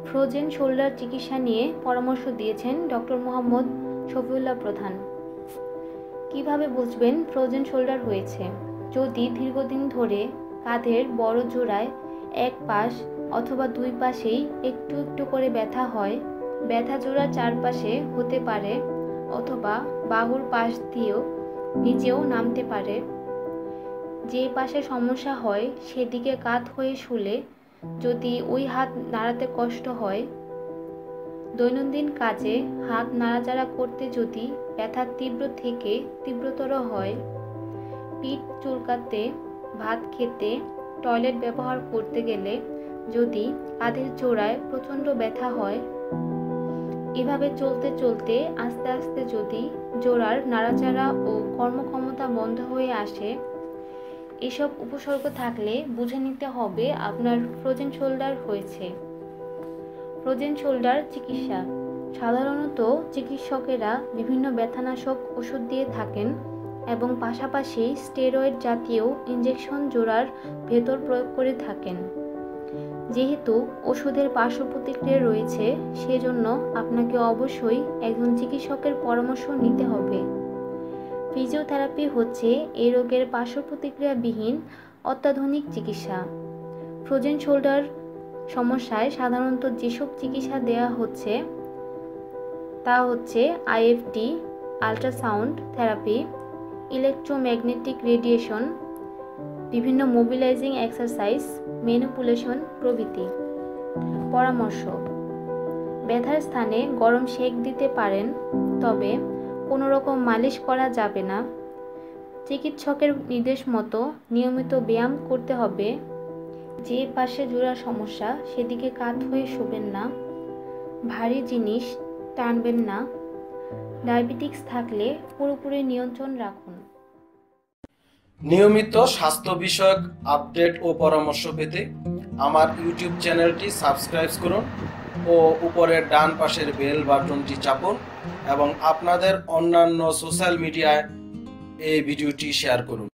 Frozen shoulder চিকিৎসা নিয়ে পরামর্শ দিয়েছেন ডক্টর মোহাম্মদ শফিউল্লাহ প্রধান। কিভাবে বুঝবেন ফ্রোজেন শোল্ডার হয়েছে? যদি দীর্ঘদিন ধরে কাঁধের বড় জোড়ায় এক পাশ অথবা দুই পাশেই একটু একটু করে ব্যথা হয়, ব্যথা জোড়ার চারপাশে হতে পারে অথবা বাহুর পাশ দিয়েও নিচেও নামতে পারে, যে পাশে সমস্যা হয় সেদিকে কাত হয়ে শুলে যদি ওই হাত নাড়াতে কষ্ট হয়, দৈনন্দিন কাজে হাত নাড়াচাড়া করতে যদি ব্যথা তীব্র থেকে তীব্রতর হয়, পিঠ চুলকাতে, ভাত খেতে, টয়লেট ব্যবহার করতে গেলে যদি কাঁধের জোড়ায় প্রচণ্ড ব্যথা হয়, এভাবে চলতে চলতে আস্তে আস্তে যদি জোড়ার নাড়াচাড়া ও কর্মক্ষমতা বন্ধ হয়ে আসে, এসব উপসর্গ থাকলে বুঝে নিতে হবে আপনার ফ্রোজেন শোল্ডার হয়েছে। ফ্রোজেন শোল্ডার চিকিৎসা সাধারণত চিকিৎসকেরা বিভিন্ন ব্যথানাশক ওষুধ দিয়ে থাকেন এবং পাশাপাশি স্টেরয়েড জাতীয় ইনজেকশন জোড়ার ভেতর প্রয়োগ করে থাকেন। যেহেতু ওষুধের পার্শ্ব প্রতিক্রিয়া রয়েছে, সেজন্য আপনাকে অবশ্যই একজন চিকিৎসকের পরামর্শ নিতে হবে। ফিজিওথেরাপি হচ্ছে এই রোগের পার্শ্ব প্রতিক্রিয়াবিহীন অত্যাধুনিক চিকিৎসা। ফ্রোজেন শোল্ডার সমস্যায় সাধারণত যেসব চিকিৎসা দেওয়া হচ্ছে তা হচ্ছে IFT, ultrasound therapy, electromagnetic radiation, বিভিন্ন মোবিলাইজিং এক্সারসাইজ, ম্যানিপুলেশন প্রভৃতি। পরামর্শ: ব্যথার স্থানে গরম সেক দিতে পারেন, তবে কোনো রকম মালিশ করা যাবে না। চিকিৎসকের নির্দেশ মতো নিয়মিত ব্যায়াম করতে হবে। যে পাশে জোড়ার সমস্যা সেদিকে কাত হয়ে শোবেন না। ভারী জিনিস টানবেন না। ডায়াবেটিক্স থাকলে পুরোপুরি নিয়ন্ত্রণ রাখুন। নিয়মিত স্বাস্থ্য বিষয়ক আপডেট ও পরামর্শ পেতে আমার ইউটিউব চ্যানেলটি সাবস্ক্রাইব করুন ও উপরের ডান পাশের বেল বাটনটি চাপুন এবং আপনাদের অন্যান্য সোশ্যাল মিডিয়ায় এই ভিডিওটি শেয়ার করুন।